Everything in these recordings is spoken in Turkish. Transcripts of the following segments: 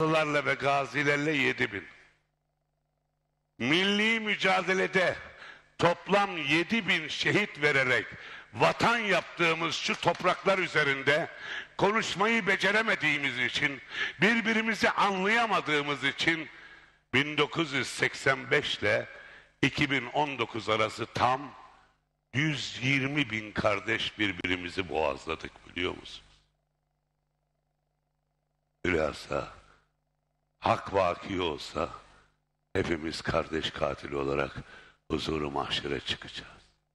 Yaralılarla ve gazilerle 7.000. Milli mücadelede toplam 7.000 şehit vererek vatan yaptığımız şu topraklar üzerinde konuşmayı beceremediğimiz için, birbirimizi anlayamadığımız için 1985 ile 2019 arası tam 120.000 kardeş birbirimizi boğazladık, biliyor musunuz? Bilhassa hak vaki olsa hepimiz kardeş katili olarak huzuru mahşere çıkacağız.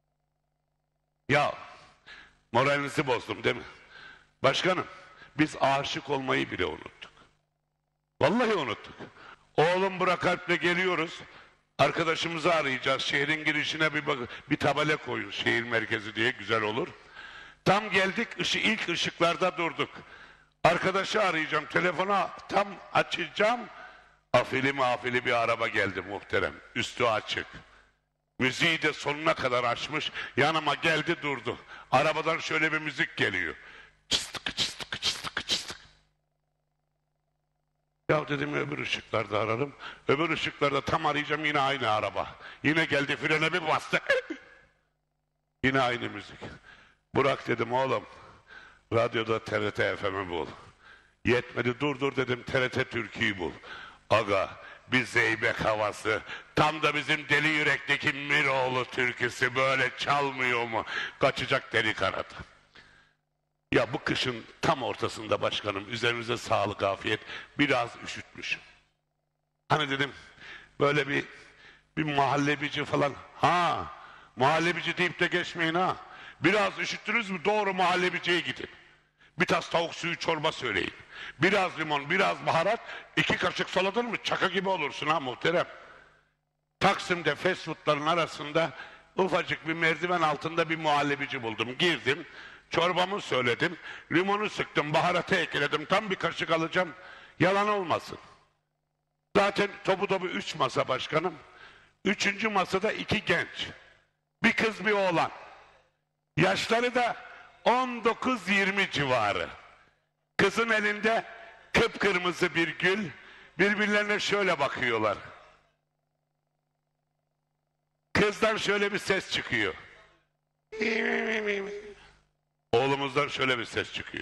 Ya moralinizi bozdum değil mi? Başkanım, biz aşık olmayı bile unuttuk. Vallahi unuttuk. Oğlum Burak Alp'le geliyoruz. Arkadaşımızı arayacağız. Şehrin girişine bir tabela koyun. Şehir merkezi diye, güzel olur. Tam geldik, ilk ışıklarda durduk. Arkadaşı arayacağım. Telefonu tam açacağım. Afili bir araba geldi muhterem. Üstü açık. Müziği de sonuna kadar açmış. Yanıma geldi, durdu. Arabadan şöyle bir müzik geliyor. Çıstık çıstık çıstık çıstık. Ya dedim, öbür ışıklarda ararım. Öbür ışıklarda tam arayacağım, yine aynı araba. Yine geldi, frene bir bastı. Yine aynı müzik. Burak dedim, oğlum radyoda TRT FM'i bul. Yetmedi, dur dedim, TRT Türkiye'yi bul. Aga, bir zeybek havası, tam da bizim Deli Yürek'teki Miroğlu türküsü böyle çalmıyor mu? Kaçacak delik arada. Ya bu kışın tam ortasında başkanım, üzerinize sağlık, afiyet, biraz üşütmüşüm. Hani dedim böyle bir muhallebici falan, ha muhallebici deyip de geçmeyin ha. Biraz üşüttünüz mü doğru muhallebiciye gidin. Bir tas tavuk suyu çorba söyleyin. Biraz limon, biraz baharat, 2 kaşık saladın mı çaka gibi olursun ha muhterem. Taksim'de fast foodların arasında ufacık bir merdiven altında bir muhallebici buldum. Girdim, çorbamı söyledim, limonu sıktım, baharatı ekledim, tam bir kaşık alacağım. Yalan olmasın. Zaten topu 3 masa başkanım. 3. masada 2 genç. Bir kız bir oğlan. Yaşları da 19-20 civarı. Kızın elinde kıpkırmızı bir gül. Birbirlerine şöyle bakıyorlar. Kızdan şöyle bir ses çıkıyor. Oğlumuzdan şöyle bir ses çıkıyor.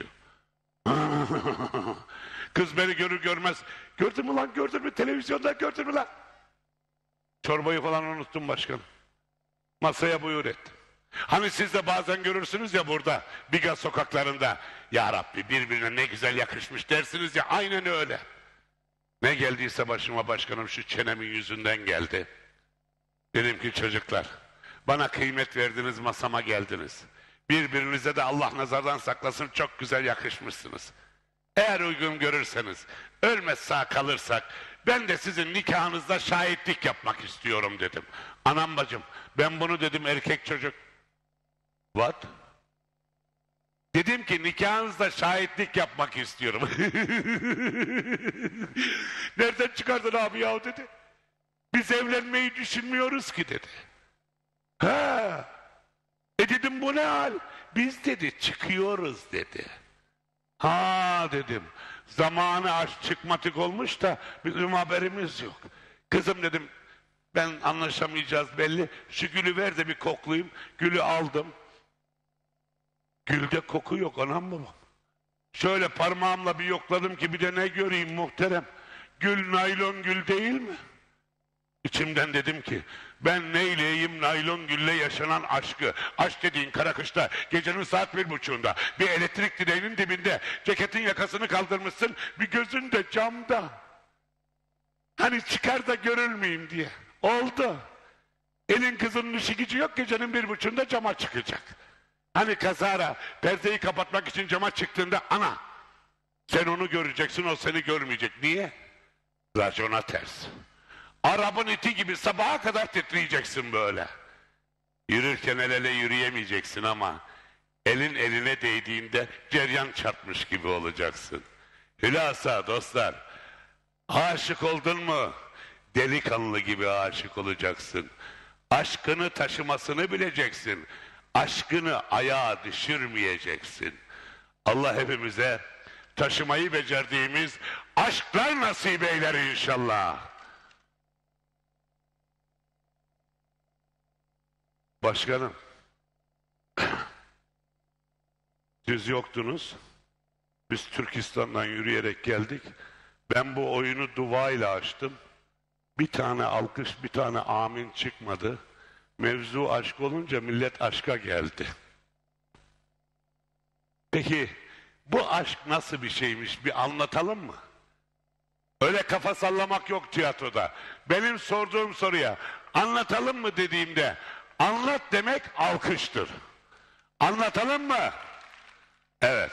Kız beni görür görmez, gördün mü lan, gördün mü televizyonda, gördün mü lan? Çorbayı falan unuttum başkanım. Masaya buyur ettim. Hani siz de bazen görürsünüz ya burada Biga sokaklarında, ya Rabbi birbirine ne güzel yakışmış dersiniz ya, aynen öyle. Ne geldiyse başıma başkanım şu çenemin yüzünden geldi. Dedim ki çocuklar, bana kıymet verdiniz, masama geldiniz. Birbirinize de Allah nazardan saklasın, çok güzel yakışmışsınız. Eğer uygun görürseniz, ölmez sağ kalırsak, ben de sizin nikahınızda şahitlik yapmak istiyorum dedim. Anam bacım, ben bunu dedim erkek çocuk. What? Dedim ki nikahınızda şahitlik yapmak istiyorum. Nereden çıkardın abi ya dedi. Biz evlenmeyi düşünmüyoruz ki dedi. Ha. Dedim bu ne hal? Biz dedi çıkıyoruz dedi. Ha dedim. Zamanı aşk çıkmatik olmuş da bizim haberimiz yok. Kızım dedim, ben anlaşamayacağız belli. Şu gülü ver de bir koklayayım. Gülü aldım. Gülde koku yok anam babam. Şöyle parmağımla bir yokladım ki bir de ne göreyim muhterem. Gül naylon gül değil mi? İçimden dedim ki ben neyleyeyim naylon gülle yaşanan aşkı. Aşk dediğin kara kışta gecenin saat 1.30'unda bir elektrik direğinin dibinde ceketin yakasını kaldırmışsın, bir gözün de camda. Hani çıkar da görülmeyeyim diye. Oldu. Elin kızının işi gücü yok, gecenin 1.30'unda cama çıkacak. Hani kazara perdeyi kapatmak için cama çıktığında ana sen onu göreceksin, o seni görmeyecek. Niye? Racona ters. Arabın iti gibi sabaha kadar titreyeceksin böyle. Yürürken el ele yürüyemeyeceksin ama elin eline değdiğinde ceryan çarpmış gibi olacaksın. Hülasa dostlar, aşık oldun mu delikanlı gibi aşık olacaksın. Aşkını taşımasını bileceksin. Aşkını ayağa düşürmeyeceksin. Allah hepimize taşımayı becerdiğimiz aşklar nasip eyler inşallah. Başkanım, siz yoktunuz. Biz Türkistan'dan yürüyerek geldik. Ben bu oyunu dua ile açtım. Bir tane alkış, bir tane amin çıkmadı. Mevzu aşk olunca millet aşka geldi. Peki bu aşk nasıl bir şeymiş, bir anlatalım mı? Öyle kafa sallamak yok tiyatroda. Benim sorduğum soruya anlatalım mı dediğimde anlat demek alkıştır. Anlatalım mı? Evet.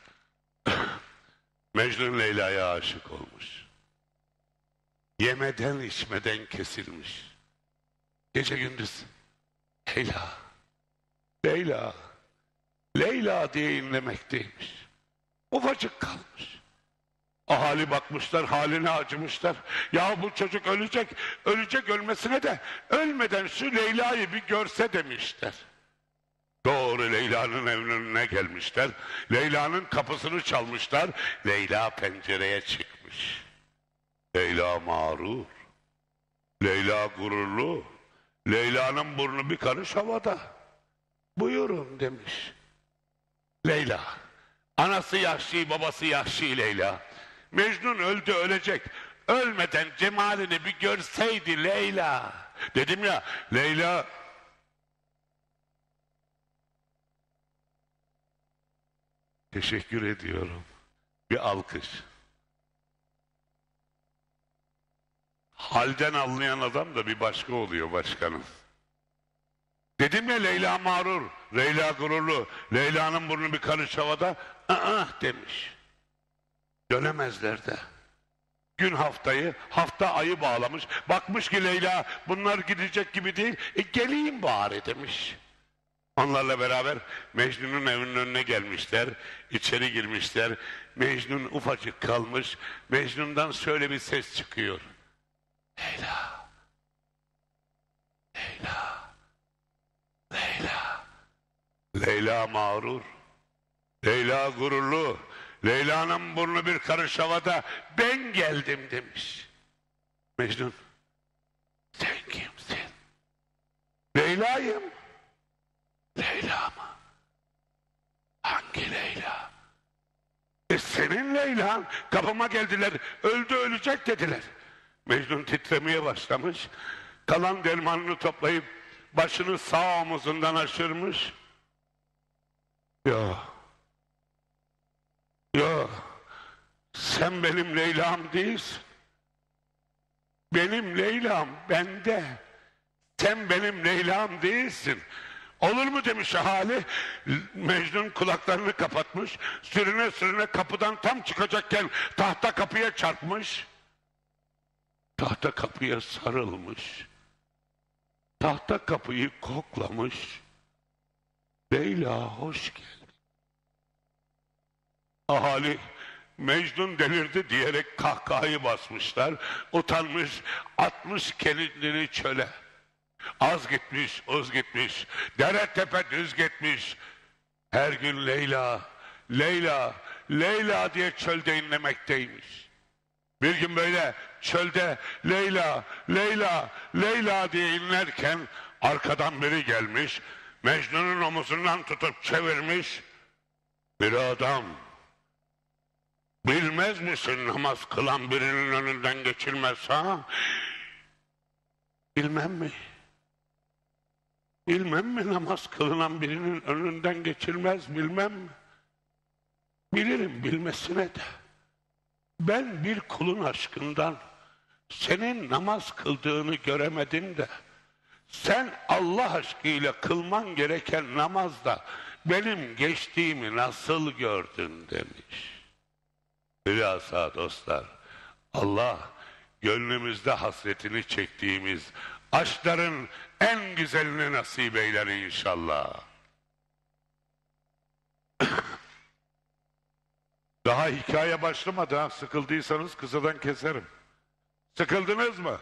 Mecnun Leyla'ya aşık olmuş. Yemeden içmeden kesilmiş. Gece gündüz Leyla, Leyla, Leyla diye inlemekteymiş. Ufacık kalmış. Ahali bakmışlar, haline acımışlar. Ya bu çocuk ölecek, ölecek, ölmesine de ölmeden şu Leyla'yı bir görse demişler. Doğru Leyla'nın evinin önüne gelmişler. Leyla'nın kapısını çalmışlar. Leyla pencereye çıkmış. Leyla mağrur. Leyla gururlu. Leyla'nın burnu bir karış havada. Buyurun demiş. Leyla. Anası Yahşi, babası Yahşi Leyla. Mecnun öldü, ölecek. Ölmeden cemalini bir görseydi Leyla. Dedim ya, Leyla... Teşekkür ediyorum. Bir alkış. Halden anlayan adam da bir başka oluyor başkanım. Dedim ya Leyla mağrur, Leyla gururlu, Leyla'nın burnu bir karış havada, demiş. Dönemezler de. Gün haftayı, hafta ayı bağlamış. Bakmış ki Leyla bunlar gidecek gibi değil, geleyim bari demiş. Onlarla beraber Mecnun'un evinin önüne gelmişler, içeri girmişler. Mecnun ufacık kalmış, Mecnun'dan şöyle bir ses çıkıyor. Leyla, Leyla, Leyla. Leyla mağrur, Leyla gururlu, Leyla'nın burnu bir karış havada, ben geldim demiş. Mecnun, sen kimsin? Leyla'yım. Leyla mı? Hangi Leyla? Senin Leylan. Kapıma geldiler, öldü ölecek dediler. Mecnun titremeye başlamış. Kalan dermanını toplayıp başını sağ omuzundan aşırmış. Ya, ya, sen benim Leyla'm değilsin. Benim Leyla'm bende. Sen benim Leyla'm değilsin. Olur mu demiş ahali. Mecnun kulaklarını kapatmış. Sürüne sürüne kapıdan tam çıkacakken tahta kapıya çarpmış. Tahta kapıya sarılmış. Tahta kapıyı koklamış. Leyla hoş geldin. Ahali Mecnun delirdi diyerek kahkahayı basmışlar. Utanmış, atmış kendini çöle. Az gitmiş, uz gitmiş, dere tepe düz gitmiş. Her gün Leyla, Leyla, Leyla diye çölde inlemekteymiş. Bir gün böyle çölde Leyla, Leyla, Leyla diye inlerken arkadan biri gelmiş, Mecnun'un omuzundan tutup çevirmiş. Bir adam, bilmez misin namaz kılan birinin önünden geçilmez ha? Bilmem mi? Bilmem mi namaz kılınan birinin önünden geçilmez bilmem mi? Bilirim bilmesine de. Ben bir kulun aşkından senin namaz kıldığını göremedim de sen Allah aşkıyla kılman gereken namazda benim geçtiğimi nasıl gördün demiş. Bilhassa dostlar, Allah gönlümüzde hasretini çektiğimiz aşkların en güzelini nasip eyler inşallah. Daha hikaye başlamadı ha. Sıkıldıysanız kısadan keserim. Sıkıldınız mı?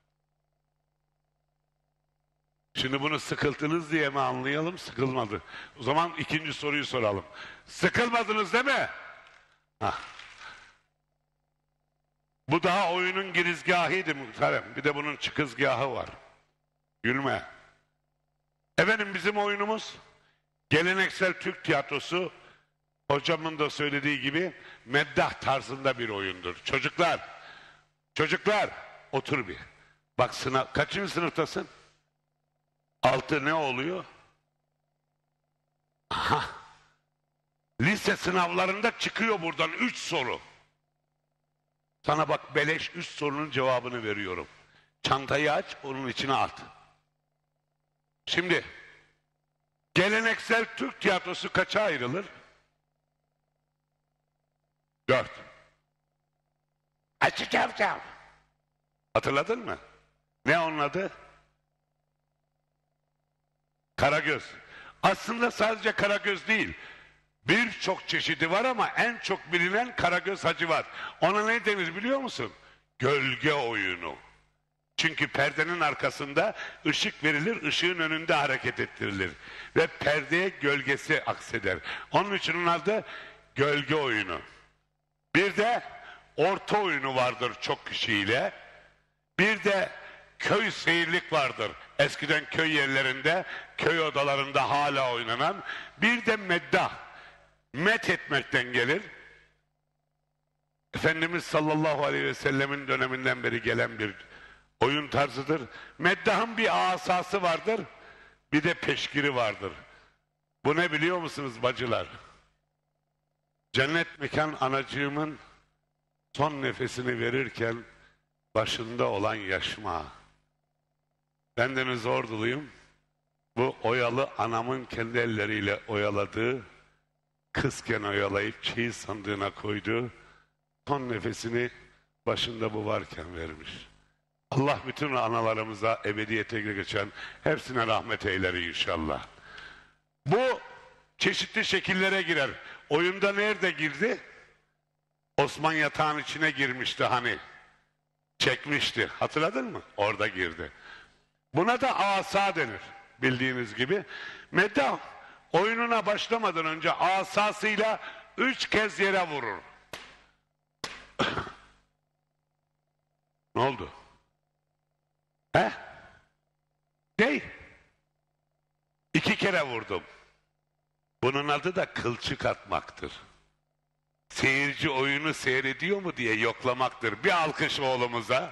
Şimdi bunu sıkıldınız diye mi anlayalım? Sıkılmadı. O zaman ikinci soruyu soralım. Sıkılmadınız değil mi? Hah. Bu daha oyunun girizgahıydı muhterem. Bir de bunun çıkızgahı var. Gülme. Efendim bizim oyunumuz geleneksel Türk tiyatrosu, hocamın da söylediği gibi meddah tarzında bir oyundur. Çocuklar otur bir. Bak kaçıncı sınıftasın? 6 ne oluyor? Aha. Lise sınavlarında çıkıyor buradan 3 soru. Sana bak beleş 3 sorunun cevabını veriyorum. Çantayı aç, onun içine at. Şimdi geleneksel Türk tiyatrosu kaça ayrılır? 4. Açacağım. Hatırladın mı? Ne onun adı? Karagöz. Aslında sadece Karagöz değil. Birçok çeşidi var ama en çok bilinen Karagöz Hacı var. Ona ne denir biliyor musun? Gölge oyunu. Çünkü perdenin arkasında ışık verilir, ışığın önünde hareket ettirilir. Ve perdeye gölgesi akseder. Onun için onun adı gölge oyunu. Bir de orta oyunu vardır çok kişiyle. Bir de köy seyirlik vardır. Eskiden köy yerlerinde, köy odalarında hala oynanan. Bir de meddah. Met etmekten gelir. Efendimiz sallallahu aleyhi ve sellemin döneminden beri gelen bir oyun tarzıdır. Meddahın bir asası vardır, bir de peşkiri vardır. Bu ne biliyor musunuz bacılar? Cennet mekan anacığımın son nefesini verirken başında olan yaşma. Bendeniz Orduluyum. Bu oyalı anamın kendi elleriyle oyaladığı, kızken oyalayıp çeyiz sandığına koyduğu son nefesini başında bu varken vermiş. Allah bütün analarımıza ebediyete geçen hepsine rahmet eyler inşallah. Bu çeşitli şekillere girer. Oyunda nerede girdi? Osman yatağın içine girmişti hani. Çekmişti. Hatırladın mı? Orada girdi. Buna da asa denir. Bildiğiniz gibi. Meddah oyununa başlamadan önce asasıyla 3 kez yere vurur. Ne oldu? He? Ney? 2 kere vurdum. Bunun adı da kılçık atmaktır. Seyirci oyunu seyrediyor mu diye yoklamaktır. Bir alkış oğlumuza.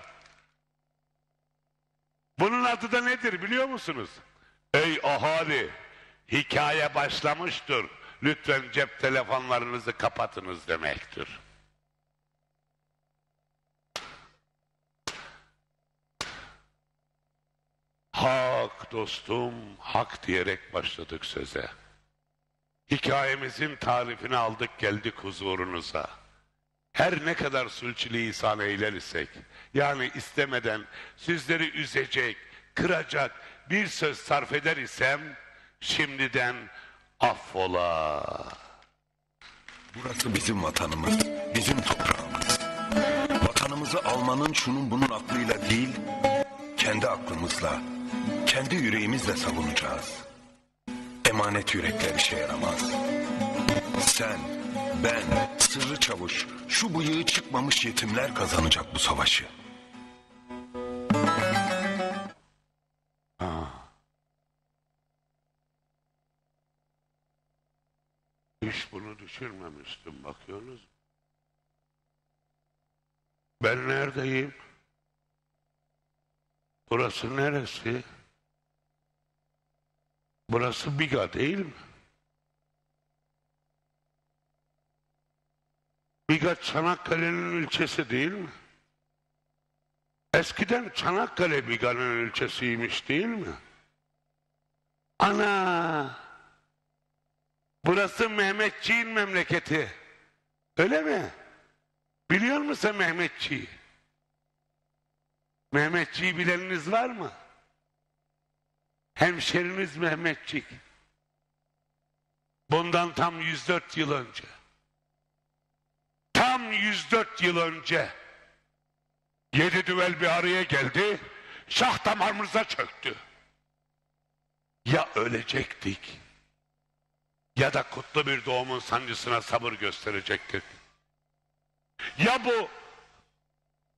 Bunun adı da nedir biliyor musunuz? Ey ahali, hikaye başlamıştır. Lütfen cep telefonlarınızı kapatınız demektir. Hak dostum, hak diyerek başladık söze. Hikayemizin tarifini aldık geldik huzurunuza. Her ne kadar sülçülisan eyler isek, yani istemeden sizleri üzecek, kıracak bir söz sarf eder isem, şimdiden affola. Burası bizim vatanımız, bizim toprağımız. Vatanımızı almanın şunun bunun aklıyla değil, kendi aklımızla, kendi yüreğimizle savunacağız. Emanet yürekler işe yaramaz. Sen, ben, Sırrı Çavuş, şu bıyığı çıkmamış yetimler kazanacak bu savaşı. Hiç bunu düşünmemiştim, bakıyorsunuz. Ben neredeyim? Burası neresi? Burası Biga değil mi? Biga Çanakkale'nin ilçesi değil mi? Eskiden Çanakkale Biga'nın ilçesiymiş değil mi? Ana! Burası Mehmetçiğin memleketi. Öyle mi? Biliyor musun Mehmetçiği? Mehmetçiği bileniniz var mı? Hemşeriniz Mehmetçik. Bundan tam 104 yıl önce. Tam 104 yıl önce 7 düvel bir araya geldi, şah damarımıza çöktü. Ya ölecektik ya da kutlu bir doğumun sancısına sabır gösterecektik. Ya bu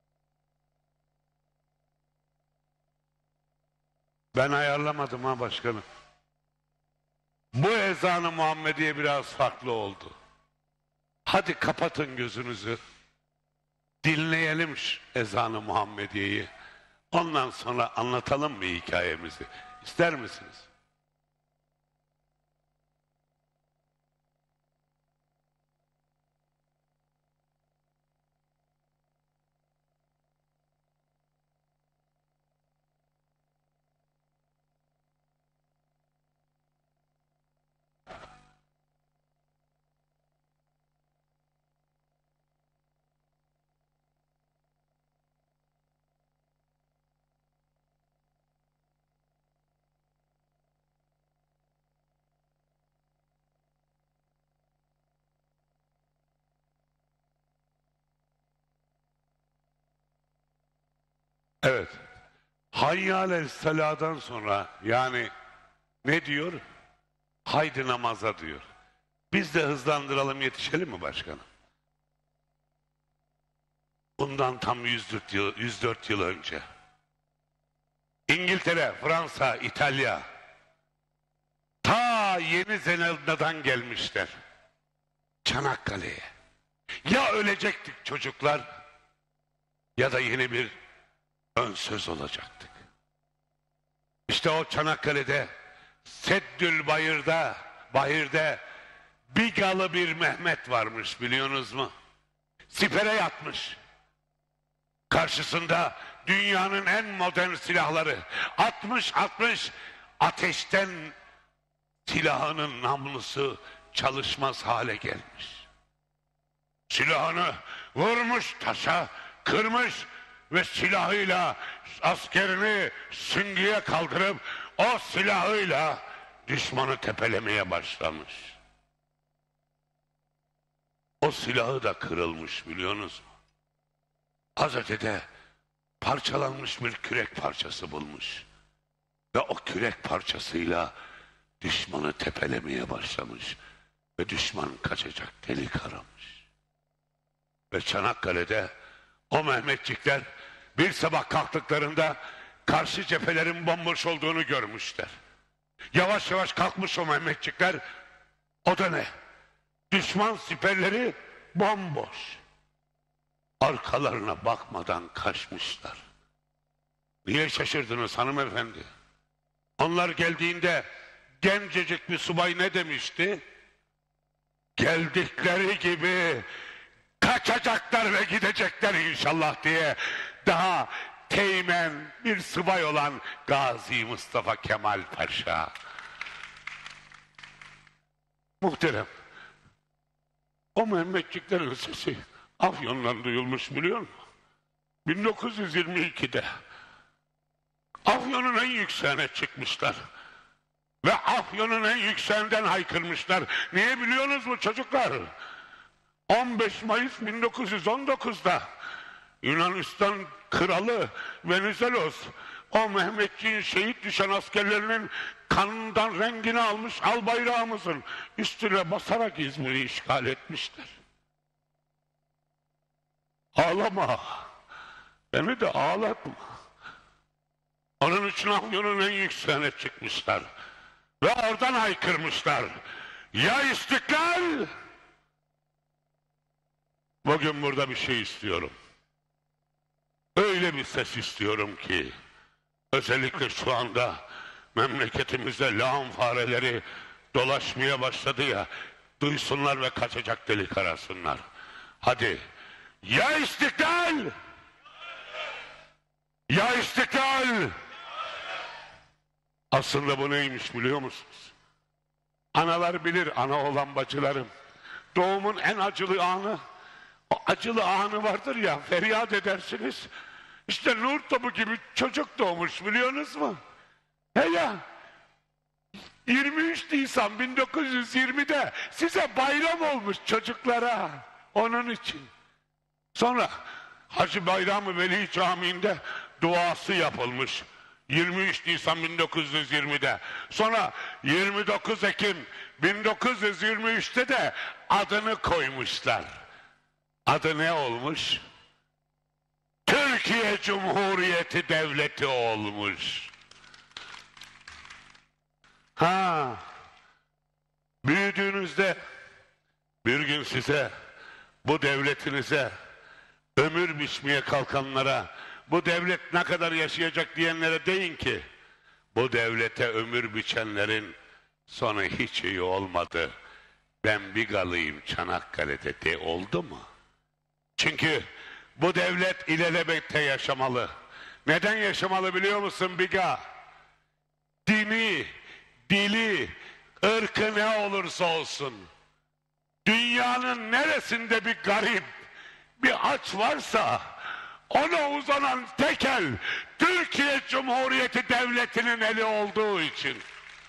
Ben ayarlamadım ha başkanım. Bu ezanı Muhammediye biraz farklı oldu. Hadi kapatın gözünüzü. Dinleyelim şu ezanı Muhammediye'yi. Ondan sonra anlatalım mı hikayemizi? İster misiniz? Evet. Hayyâlel selâdan sonra yani ne diyor? Haydi namaza diyor. Biz de hızlandıralım, yetişelim mi başkanım? Bundan tam 104 yıl önce. İngiltere, Fransa, İtalya ta Yeni Zelanda'dan gelmişler Çanakkale'ye. Ya ölecektik çocuklar ya da yeni bir ön söz olacaktık. İşte o Çanakkale'de Seddül Bahir'de Bigalı bir Mehmet varmış, biliyorsunuz mu? Sipere yatmış. Karşısında dünyanın en modern silahları 60 ateşten silahının namlusu çalışmaz hale gelmiş. Silahını vurmuş taşa, kırmış ve silahıyla askerini süngüye kaldırıp o silahıyla düşmanı tepelemeye başlamış. O silahı da kırılmış, biliyorsunuz mu? Hazretle parçalanmış bir kürek parçası bulmuş. Ve o kürek parçasıyla düşmanı tepelemeye başlamış. Ve düşman kaçacak delik aramış. Ve Çanakkale'de o Mehmetçikler bir sabah kalktıklarında karşı cephelerin bomboş olduğunu görmüşler. Yavaş yavaş kalkmış o Mehmetçikler. O da ne? Düşman siperleri bomboş. Arkalarına bakmadan kaçmışlar. Niye şaşırdınız hanımefendi? Onlar geldiğinde gencecik bir subay ne demişti? Geldikleri gibi kaçacaklar ve gidecekler inşallah diye daha teğmen bir subay olan Gazi Mustafa Kemal Paşa. Muhterem, o Mehmetçiklerin sesi Afyon'dan duyulmuş, biliyor musun? 1922'de Afyon'un en yükseğine çıkmışlar. Ve Afyon'un en yükseğinden haykırmışlar. Niye biliyorsunuz mu çocuklar? 15 Mayıs 1919'da Yunanistan kralı Venizelos o Mehmetçiğin şehit düşen askerlerinin kanından rengini almış al bayrağımızın üstüne basarak İzmir'i işgal etmişler. Ağlama. Beni de ağlatma. Onun için Afyon'un en yükseğine çıkmışlar. Ve oradan haykırmışlar. Ya İstiklal! Bugün burada bir şey istiyorum. Öyle bir ses istiyorum ki özellikle şu anda memleketimizde lağım fareleri dolaşmaya başladı ya, duysunlar ve kaçacak delik arasınlar. Hadi. Ya İstiklal! Ya İstiklal! Aslında bu neymiş biliyor musunuz? Analar bilir, ana olan bacılarım. Doğumun en acılı anı, o acılı anı vardır ya, feryat edersiniz. İşte nur topu gibi çocuk doğmuş, biliyorsunuz mu? He ya, 23 Nisan 1920'de size bayram olmuş çocuklara, onun için. Sonra Hacı Bayram-ı Veli Camii'nde duası yapılmış. 23 Nisan 1920'de. Sonra 29 Ekim 1923'te de adını koymuşlar. Adı ne olmuş? Türkiye Cumhuriyeti Devleti olmuş. Ha, büyüdüğünüzde bir gün size, bu devletinize, ömür biçmeye kalkanlara, bu devlet ne kadar yaşayacak diyenlere deyin ki, bu devlete ömür biçenlerin sonu hiç iyi olmadı. Ben Bigalıyım Çanakkale'de de oldu mu? Çünkü bu devlet ilelebette yaşamalı. Neden yaşamalı biliyor musun Biga? Dini, dili, ırkı ne olursa olsun, dünyanın neresinde bir garip, bir aç varsa, ona uzanan tek el, Türkiye Cumhuriyeti Devleti'nin eli olduğu için.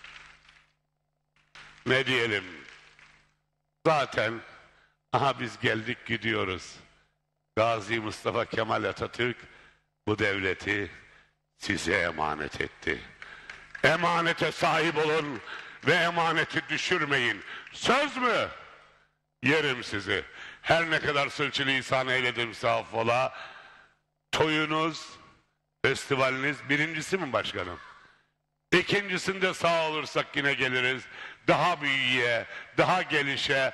Ne diyelim? Zaten, aha biz geldik gidiyoruz. Gazi Mustafa Kemal Atatürk bu devleti size emanet etti. Emanete sahip olun ve emaneti düşürmeyin. Söz mü? Yerim sizi. Her ne kadar sürçülisan eyledimse affola. Toyunuz, festivaliniz birincisi mi başkanım? İkincisinde sağ olursak yine geliriz. Daha büyüye, daha gelişe,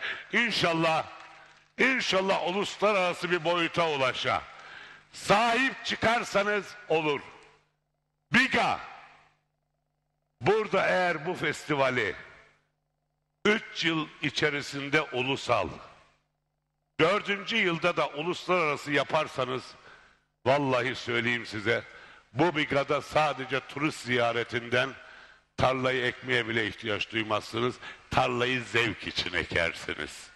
İnşallah uluslararası bir boyuta ulaşa. Sahip çıkarsanız olur. Biga, burada eğer bu festivali 3 yıl içerisinde ulusal, 4. yılda da uluslararası yaparsanız, vallahi söyleyeyim size, bu Biga'da sadece turist ziyaretinden tarlayı ekmeye bile ihtiyaç duymazsınız. Tarlayı zevk için ekersiniz.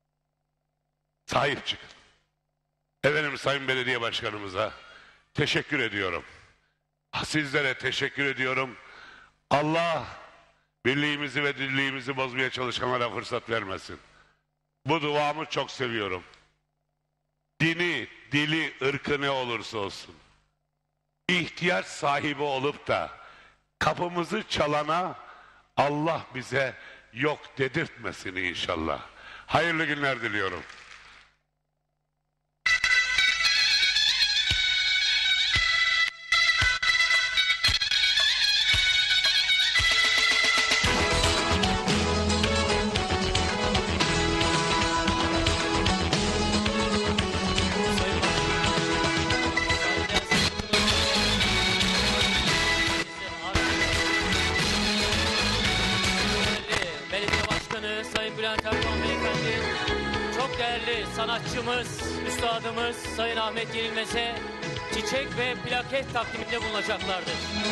Sahip çıkın. Efendim Sayın Belediye Başkanımıza teşekkür ediyorum. Sizlere teşekkür ediyorum. Allah birliğimizi ve dirliğimizi bozmaya çalışanlara fırsat vermesin. Bu duamı çok seviyorum. Dini, dili, ırkı ne olursa olsun, ihtiyaç sahibi olup da kapımızı çalana Allah bize yok dedirtmesin inşallah. Hayırlı günler diliyorum. Sanatçımız, üstadımız Sayın Ahmet Yenilmez'e çiçek ve plaket takdiminde bulunacaklardır.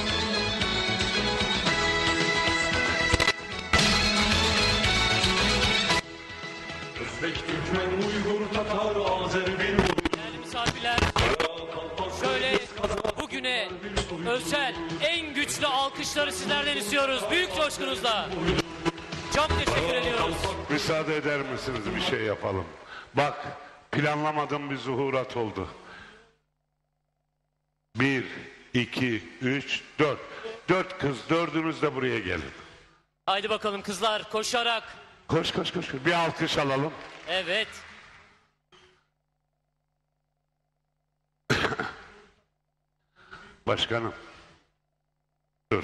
Özbek, Türkmen, Uygur, Tatar, Azer, bir Değerli misafirler, şöyle bugüne özel en güçlü alkışları sizlerden istiyoruz. Büyük coşkunuzla. Çok teşekkür ediyoruz. Müsaade eder misiniz bir şey yapalım? Bak, planlamadığım bir zuhurat oldu. 1, 2, 3, 4. 4 kız, 4'ünüz de buraya gelin. Haydi bakalım kızlar koşarak. Koş. Bir alkış alalım. Evet. Başkanım. Dur.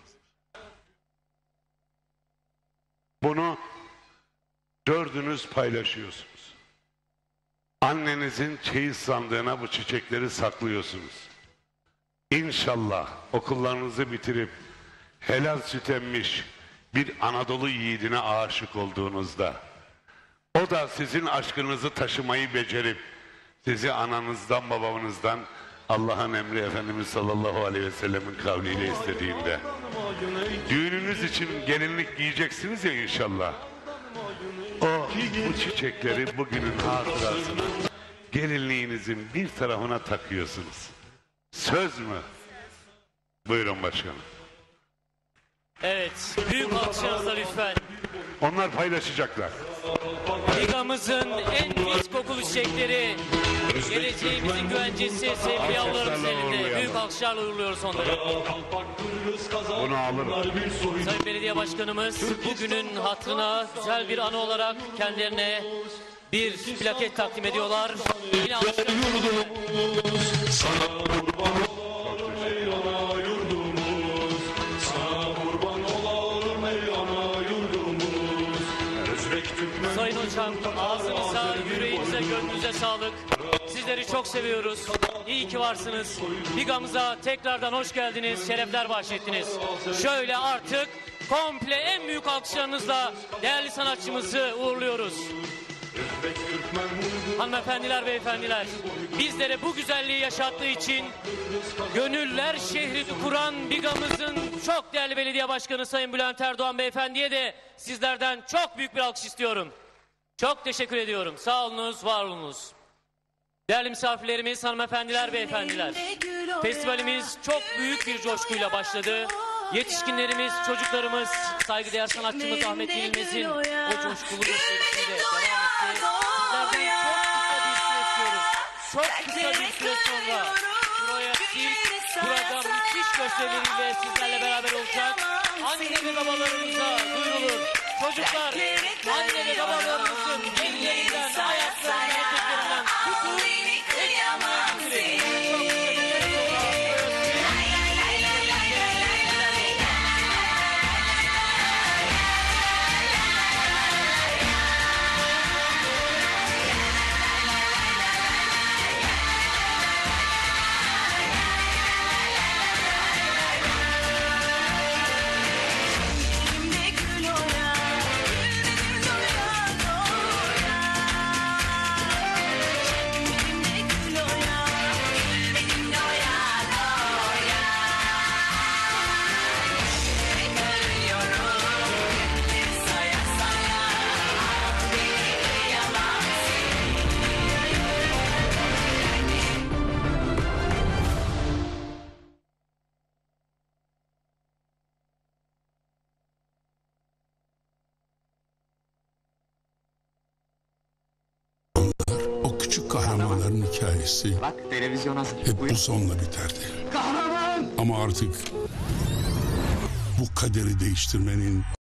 Bunu 4'ünüz paylaşıyorsunuz. Annenizin çeyiz sandığına bu çiçekleri saklıyorsunuz. İnşallah okullarınızı bitirip helal süt emmiş bir Anadolu yiğidine aşık olduğunuzda, o da sizin aşkınızı taşımayı becerip sizi ananızdan babanızdan Allah'ın emri Efendimiz sallallahu aleyhi ve sellemin kavliyle istediğinde, düğününüz için gelinlik giyeceksiniz ya inşallah. Bu çiçekleri bugünün hatırasına gelinliğinizin bir tarafına takıyorsunuz. Söz mü? Buyurun başkanım. Evet. Büyük alkışlarınızla lütfen. Onlar paylaşacaklar. Bigamızın en pis kokulu çiçekleri, geleceğimizin güvencesi sevgili yavrularımız elinde. Büyük alkışlarla uğurluyoruz onları. Bunu alırım. Sayın Belediye Başkanımız bugünün hatırına güzel bir anı olarak kendilerine bir plaket takdim ediyorlar. Yine alkışlarla. sana kurban olalım ey ana yurdumuz. Sana kurban olalım ey çok seviyoruz. İyi ki varsınız. Bigamıza tekrardan hoş geldiniz, şerefler bahşettiniz. Şöyle artık komple en büyük alkışlarınızla değerli sanatçımızı uğurluyoruz. Hanımefendiler, beyefendiler, bizlere bu güzelliği yaşattığı için gönüller şehri kuran Bigamızın çok değerli belediye başkanı Sayın Bülent Erdoğan beyefendiye de sizlerden çok büyük bir alkış istiyorum. Çok teşekkür ediyorum. Sağ olunuz, var olunuz. Değerli misafirlerimiz, hanımefendiler, beyefendiler, festivalimiz çok büyük bir coşkuyla başladı. Yetişkinlerimiz, çocuklarımız, saygıdeğer sanatçımız Ahmet Yenilmez'in o coşkulu gösterisiyle devam etti. Sizlerden çok kısa bir süre sonra buraya burada müthiş gösterileriyle sizlerle beraber olacak. Anne ve babalarımıza duyurulur. Çocuklar, anne ve babalarımızın ellerinden, ayaklarından, hareketlerinden tutun. O küçük kahramanların hikayesi Bak televizyon hazır. hep bu sonla biterdi. Ama artık bu kaderi değiştirmenin